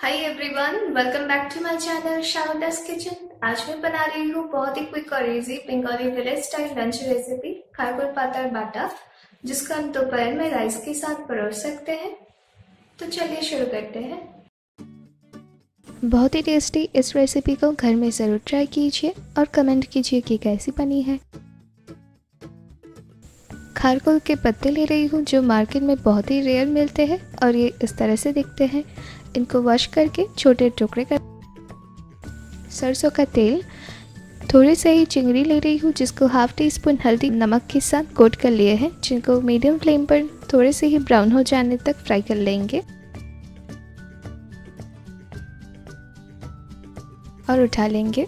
Hi everyone, welcome back to my channel Sharda's kitchen. आज मैं बना रही हूँ बहुत ही क्विक और easy Bengali village style lunch recipe खारकुल पातार बाटा, जिसको हम दोपहर में राइस के साथ परोस सकते हैं। तो चलिए शुरू करते हैं। बहुत ही टेस्टी इस रेसिपी को घर में ज़रूर ट्राई कीजिए और कमेंट कीजिए कि कैसी बनी है। खारकुल के पत्ते ले रही हूँ जो मार्केट में बहुत ही रेयर मिलते हैं और ये इस तरह से दिखते हैं। इनको वॉश करके छोटे टुकड़े कर। सरसों का तेल, थोड़ी से ही चिंगड़ी ले रही हूँ जिसको हाफ टी स्पून हल्दी नमक के साथ कोट कर लिए हैं, जिनको मीडियम फ्लेम पर थोड़े से ही ब्राउन हो जाने तक फ्राई कर लेंगे और उठा लेंगे।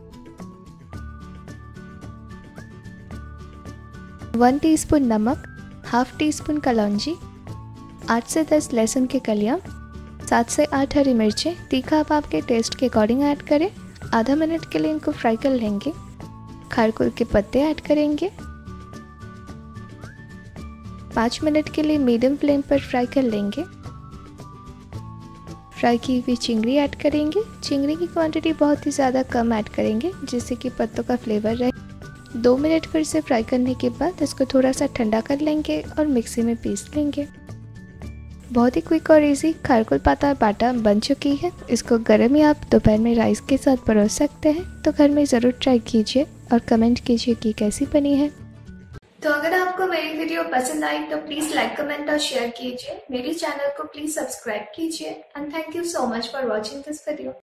1 टीस्पून नमक, हाफ टी स्पून कलौंजी, 8 से 10 लहसुन की कलियां, 7 से 8 हरी मिर्चें। तीखा आप आपके टेस्ट के अकॉर्डिंग ऐड करें। आधा मिनट के लिए इनको फ्राई कर लेंगे। खारकुल के पत्ते ऐड करेंगे। 5 मिनट के लिए मीडियम फ्लेम पर फ्राई कर लेंगे। फ्राई की हुई चिंगड़ी ऐड करेंगे। चिंगड़ी की क्वांटिटी बहुत ही ज़्यादा कम ऐड करेंगे जिससे कि पत्तों का फ्लेवर रहे। 2 मिनट फिर से फ्राई करने के बाद इसको थोड़ा सा ठंडा कर लेंगे और मिक्सी में पीस लेंगे। बहुत ही क्विक और इजी खारकुल पातार बाटा बन चुकी है। इसको गर्म ही आप दोपहर में राइस के साथ परोस सकते हैं। तो घर में ज़रूर ट्राई कीजिए और कमेंट कीजिए कि कैसी बनी है। तो अगर आपको मेरी वीडियो पसंद आई तो प्लीज लाइक, कमेंट और शेयर कीजिए। मेरे चैनल को प्लीज सब्सक्राइब कीजिए and thank you so much for watching this video.